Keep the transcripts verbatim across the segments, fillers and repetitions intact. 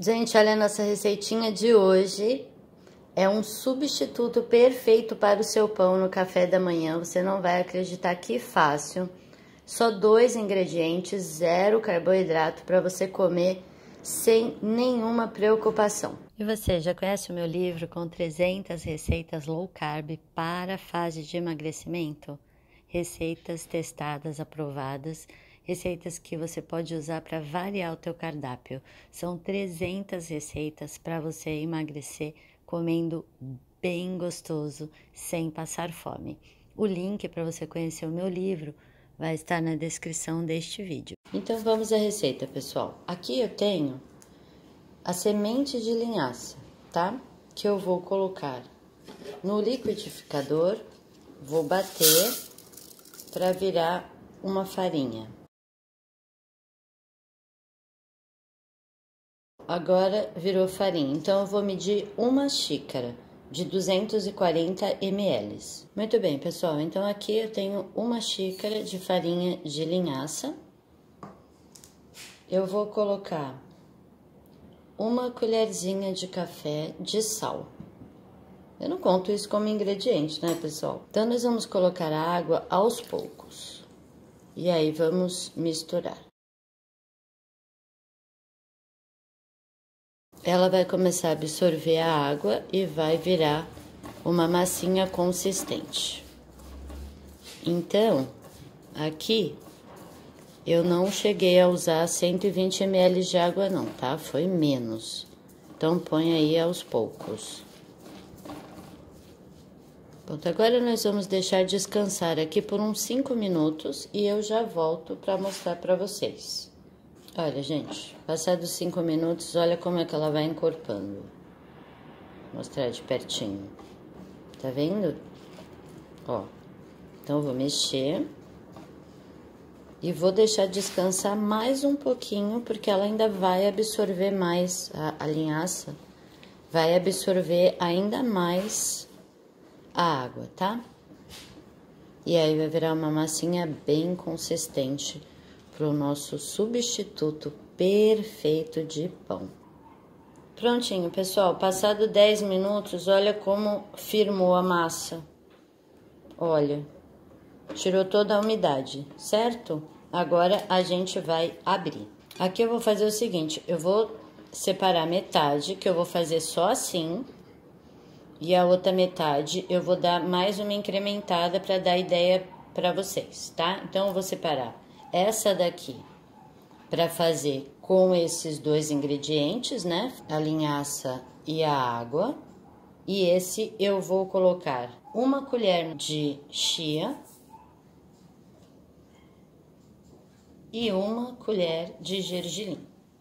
Gente, olha a nossa receitinha de hoje. É um substituto perfeito para o seu pão no café da manhã. Você não vai acreditar que fácil. Só dois ingredientes, zero carboidrato para você comer sem nenhuma preocupação. E você, já conhece o meu livro com trezentas receitas low carb para a fase de emagrecimento? Receitas testadas, aprovadas, receitas que você pode usar para variar o teu cardápio. São trezentas receitas para você emagrecer comendo bem gostoso, sem passar fome. O link para você conhecer o meu livro vai estar na descrição deste vídeo. Então vamos à receita, pessoal. Aqui eu tenho a semente de linhaça, tá? Que eu vou colocar no liquidificador, vou bater para virar uma farinha. Agora virou farinha, então eu vou medir uma xícara de duzentos e quarenta mililitros. Muito bem, pessoal, então aqui eu tenho uma xícara de farinha de linhaça. Eu vou colocar uma colherzinha de café de sal. Eu não conto isso como ingrediente, né, pessoal? Então, nós vamos colocar a água aos poucos. E aí, vamos misturar. Ela vai começar a absorver a água e vai virar uma massinha consistente. Então, aqui, eu não cheguei a usar cento e vinte mililitros de água não, tá? Foi menos. Então, põe aí aos poucos. Pronto, agora nós vamos deixar descansar aqui por uns cinco minutos e eu já volto para mostrar para vocês. Olha, gente, passados cinco minutos, olha como é que ela vai encorpando. Vou mostrar de pertinho. Tá vendo? Ó, então eu vou mexer e vou deixar descansar mais um pouquinho, porque ela ainda vai absorver mais, a, a linhaça vai absorver ainda mais a água, tá? E aí vai virar uma massinha bem consistente para o nosso substituto perfeito de pão. Prontinho, pessoal. Passado dez minutos, olha como firmou a massa. Olha, tirou toda a umidade, certo? Agora a gente vai abrir. Aqui eu vou fazer o seguinte, eu vou separar metade, que eu vou fazer só assim. E a outra metade eu vou dar mais uma incrementada para dar ideia para vocês, tá? Então, eu vou separar essa daqui para fazer com esses dois ingredientes, né? A linhaça e a água. E esse eu vou colocar uma colher de chia e uma colher de gergelim.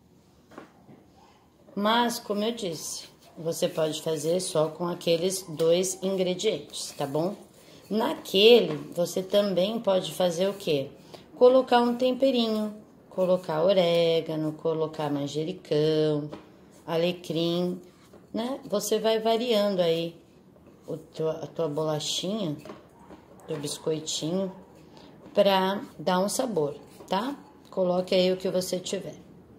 Mas, como eu disse, você pode fazer só com aqueles dois ingredientes, tá bom? Naquele, você também pode fazer o quê? Colocar um temperinho, colocar orégano, colocar manjericão, alecrim, né? Você vai variando aí o teu, a tua bolachinha, teu biscoitinho, pra dar um sabor, tá? Coloque aí o que você tiver.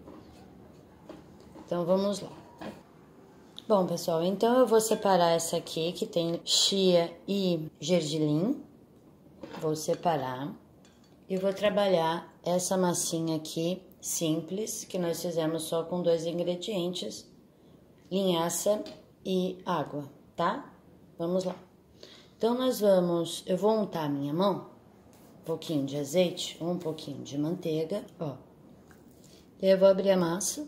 Então, vamos lá. Bom, pessoal, então eu vou separar essa aqui, que tem chia e gergelim. Vou separar e vou trabalhar essa massinha aqui, simples, que nós fizemos só com dois ingredientes, linhaça e água, tá? Vamos lá. Então, nós vamos... Eu vou untar a minha mão, um pouquinho de azeite, um pouquinho de manteiga, ó. E eu vou abrir a massa.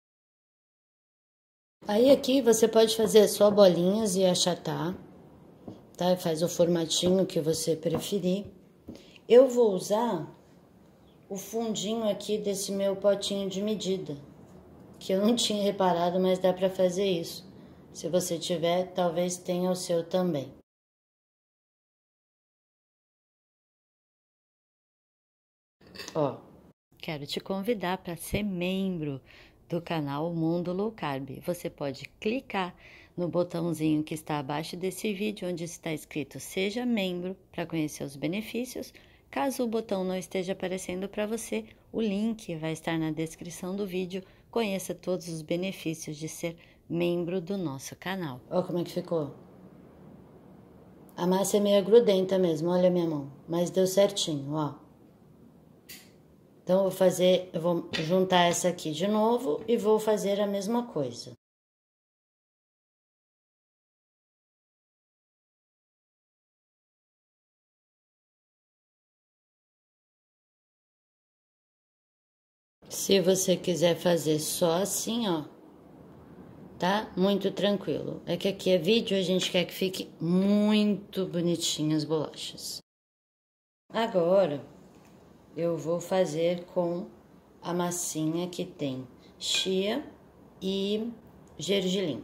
Aí, aqui, você pode fazer só bolinhas e achatar, tá? Faz o formatinho que você preferir. Eu vou usar o fundinho aqui desse meu potinho de medida, que eu não tinha reparado, mas dá pra fazer isso. Se você tiver, talvez tenha o seu também. Ó, quero te convidar para ser membro do canal Mundo Low Carb. Você pode clicar no botãozinho que está abaixo desse vídeo, onde está escrito Seja Membro, para conhecer os benefícios. Caso o botão não esteja aparecendo para você, o link vai estar na descrição do vídeo conheça todos os benefícios de ser membro do nosso canal. Olha como é que ficou. A massa é meio grudenta mesmo, olha a minha mão, mas deu certinho, ó. Então, eu vou fazer, eu vou juntar essa aqui de novo e vou fazer a mesma coisa. Se você quiser fazer só assim, ó, tá? Muito tranquilo. É que aqui é vídeo, a gente quer que fique muito bonitinhas as bolachas. Agora, eu vou fazer com a massinha que tem chia e gergelim.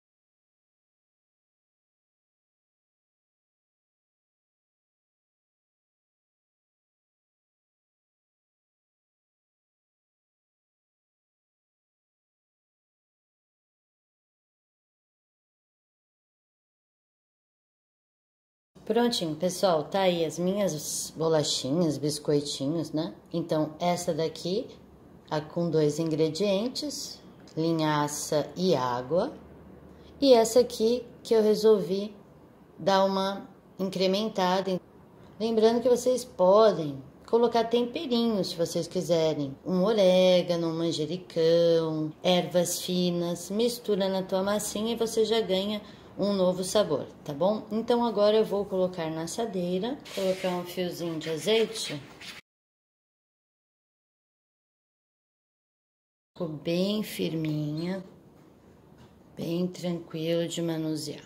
Prontinho, pessoal, tá aí as minhas bolachinhas, biscoitinhos, né? Então, essa daqui, a com dois ingredientes, linhaça e água. E essa aqui que eu resolvi dar uma incrementada. Lembrando que vocês podem colocar temperinhos, se vocês quiserem. Um orégano, um manjericão, ervas finas. Mistura na tua massinha e você já ganha um novo sabor, tá bom? Então, agora eu vou colocar na assadeira, colocar um fiozinho de azeite. Ficou bem firminha, bem tranquilo de manusear.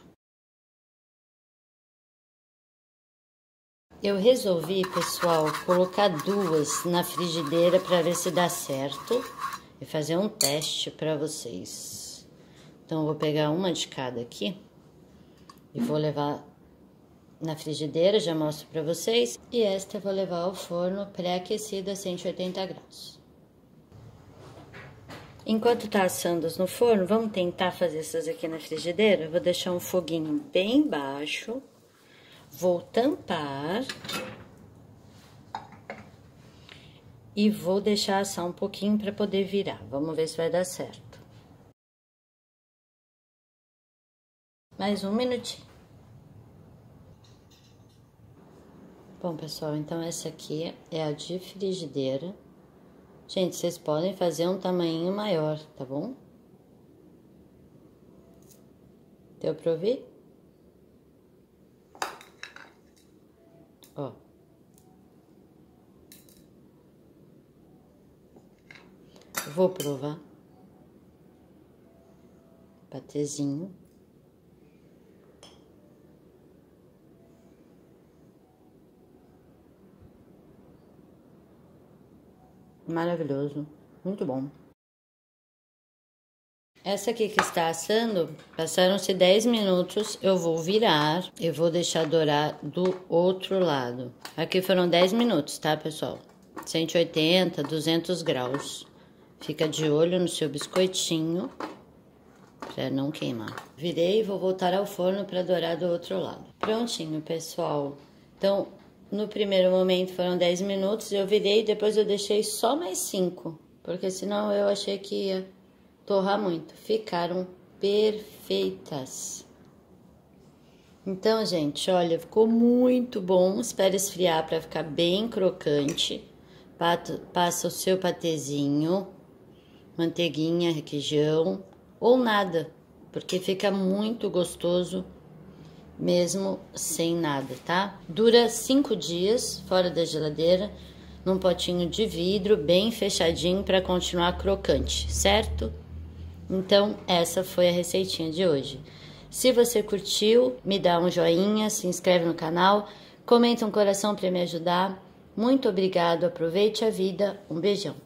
Eu resolvi, pessoal, colocar duas na frigideira para ver se dá certo e fazer um teste para vocês. Então, eu vou pegar uma de cada aqui. E vou levar na frigideira, já mostro pra vocês. E esta eu vou levar ao forno pré-aquecido a cento e oitenta graus. Enquanto tá assando no forno, vamos tentar fazer essas aqui na frigideira. Eu vou deixar um foguinho bem baixo. Vou tampar. E vou deixar assar um pouquinho pra poder virar. Vamos ver se vai dar certo. Mais um minutinho. Bom, pessoal, então essa aqui é a de frigideira. Gente, vocês podem fazer um tamanho maior, tá bom? Deu pra ouvir? Ó. Vou provar. Patezinho. Maravilhoso, muito bom. Essa aqui que está assando, passaram-se dez minutos, eu vou virar, eu vou deixar dourar do outro lado. Aqui foram dez minutos, tá, pessoal? cento e oitenta, duzentos graus. Fica de olho no seu biscoitinho, pra não queimar. Virei e vou voltar ao forno para dourar do outro lado. Prontinho, pessoal. Então, no primeiro momento foram dez minutos, eu virei e depois eu deixei só mais cinco, porque senão eu achei que ia torrar muito. Ficaram perfeitas. Então, gente, olha, ficou muito bom. Espera esfriar para ficar bem crocante. Passa o seu patezinho, manteiguinha, requeijão ou nada, porque fica muito gostoso mesmo sem nada, tá? Dura cinco dias fora da geladeira, num potinho de vidro bem fechadinho para continuar crocante, certo? Então, essa foi a receitinha de hoje. Se você curtiu, me dá um joinha, se inscreve no canal, comenta um coração para me ajudar. Muito obrigado, aproveite a vida, um beijão.